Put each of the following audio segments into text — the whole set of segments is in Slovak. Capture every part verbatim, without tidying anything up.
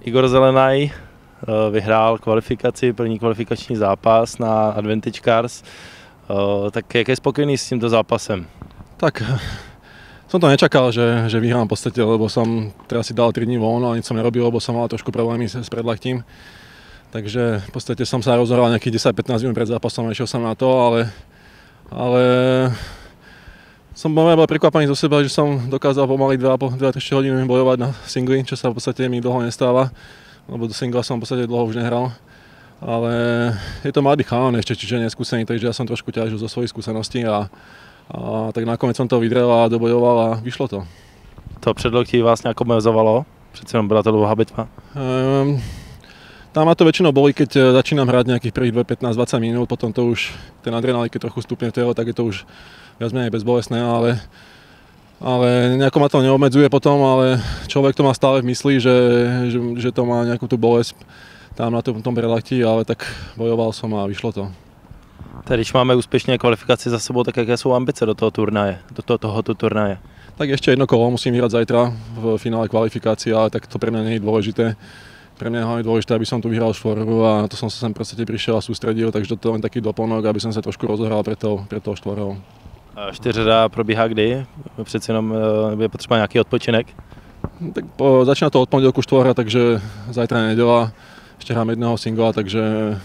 Igor Zelenaj vyhrál kvalifikaci, první kvalifikační zápas na Advantage Cars. Tak jak je spokojný s tímto zápasem? Tak som to nečakal, že, že vyhrám v podstate, lebo som teraz si dal tri dní voľno a nič som nerobil, lebo som mal trošku problémy s predlaktím. Takže v podstate som sa rozhoral nejakých desať pätnásť minút pred zápasom a išiel som na to, ale, ale som bol prekvapený zo seba, že som dokázal pomaly dva až tri hodiny bojovať na singli, čo sa v podstate mi dlho nestáva, lebo do singla som v podstate dlho už nehral. Ale je to mladý chalan ešte, čiže neskúsený, takže ja som trošku ťažil zo svojich skúseností a, a tak nakoniec som to vydrel a dobojoval a vyšlo to. To předloktí vás nějak omezovalo? Přece jenom byla to dlouhá bitva. Um, tam ma to väčšinou boli, keď začínam hrať nejakých prvých pätnásť dvadsať minút, potom to už ten adrenalín, keď trochu stupne v telo, tak je to už viac menej bezbolestné, ale, ale nejako ma to neobmedzuje potom, ale človek to má stále v mysli, že, že, že to má nejakú tú bolesť tam na tom, tom predlakti, ale tak bojoval som a vyšlo to. Teď, když máme úspěšně kvalifikaci za sebou, tak jaké jsou ambice do toho turnaje, do toho, tohoto turnaje? Tak ešte jedno kolo musím vyhrať zajtra v finále kvalifikácie, ale tak to pre mňa nie je dôležité. Pre mňa je hlavne dôležité, aby som tu vyhral štvorku a to som sa sem v podstate prišiel a sústredil, takže to je len taký doplnok, aby som sa trošku rozohral pre tou, pre tou štvorou. Čtyřhra probíhá kdy? Přeci jenom je potřeba nějaký odpočinek? Tak po, začína to od pondelku štvorka, takže zajtra je nedeľa. Ešte hrám jedného singla, takže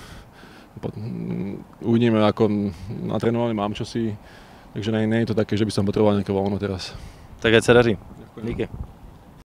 uvidíme, ako natrénovaný mám čosi, takže nie, nie je to také, že by som potreboval nejaké voľno teraz. Tak ať sa daří. Díky.